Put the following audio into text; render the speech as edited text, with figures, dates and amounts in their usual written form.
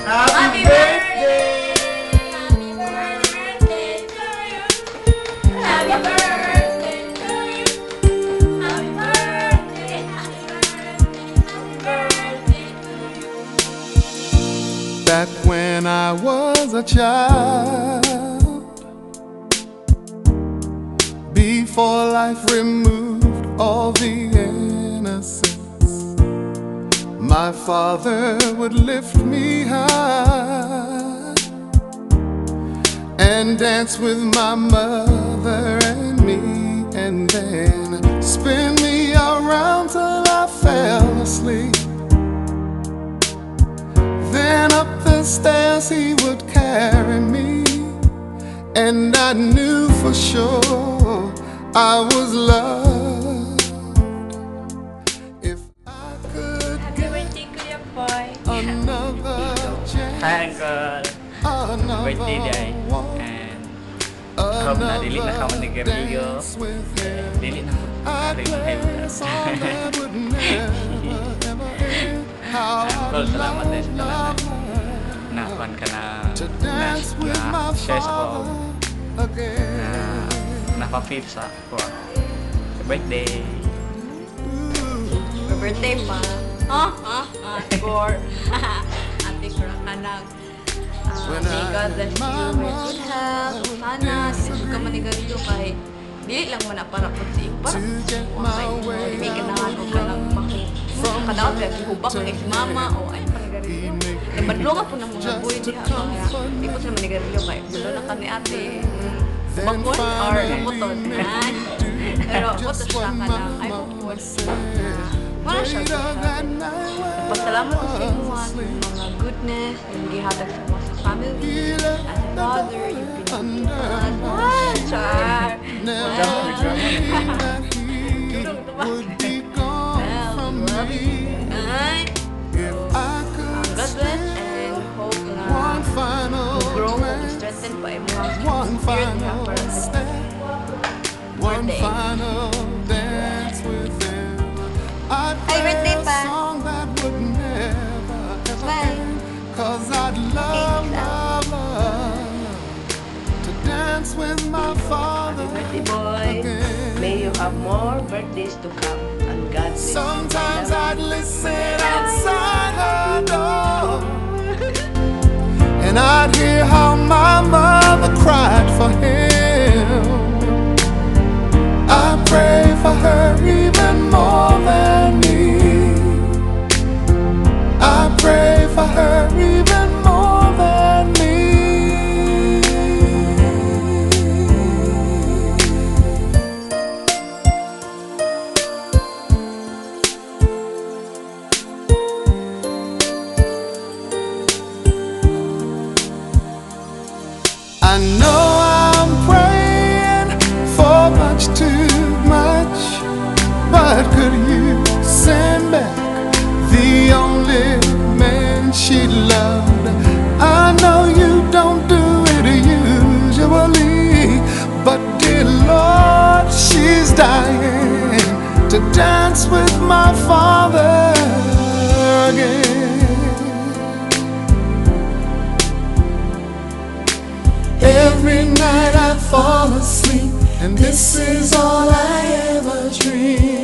Happy birthday! Happy birthday to you. Happy birthday to you. Happy birthday, happy birthday, happy birthday to you. Back when I was a child, before life removed all the innocence, my father would lift me high and dance with my mother and me, and then spin me around till I fell asleep. Then up the stairs he would carry me, and I knew for sure I was loved. If I could Happy birthday, Kuya Boy. another Hi, chance, Uncle. Birthday day. another And hope na dili na ka manigarilyo. dance with him, Dili na I'd rin play a song that would never ever end. How Uncle, salamat din sa tanan. I Nakuan ka na to dance with my share sa ko. father again. Napapit sa ko. Birthday. Happy birthday, ma. Score. Ate ko ka nag. May God bless you with good health. Sana, hindi ka manigarilyo kay dili lang mo na para po si Ipa. To get my way May ganahan ko ka lang makikadaot kaya hubak ng si mama o ay panigarilyo. Eh, badlo nga po ng mga buhay niya. Hindi po sila manigarilyo kay badlo na ka ni ate. Bakon or naputon. Pero putos lang ka lang. Ay bukod. Wala siya good health. Pasalamat ko sa inyo mga goodness yung gihatag sa mga sa family. As a father, you've been char. Love you. Ay. God bless and hope na grow, strengthen pa yung mga spirit niya para sa One birthday. final dance with him. I'd Ay, birthday play a pa. song that would never ever Bye. end. 'Cause I'd love, love, love to dance with my father Birthday boy, again. may you have more birthdays to come and God bless you. Sometimes I'd listen outside her door, and I'd hear how my mother cried for him. I pray for her even more than me. I pray for her even more than me. I know I'm praying for much too much, but could you send back the only man she loved? I know you don't do it usually, but dear Lord, she's dying to dance with my father again. Every night I fall asleep, and this is all I ever dream.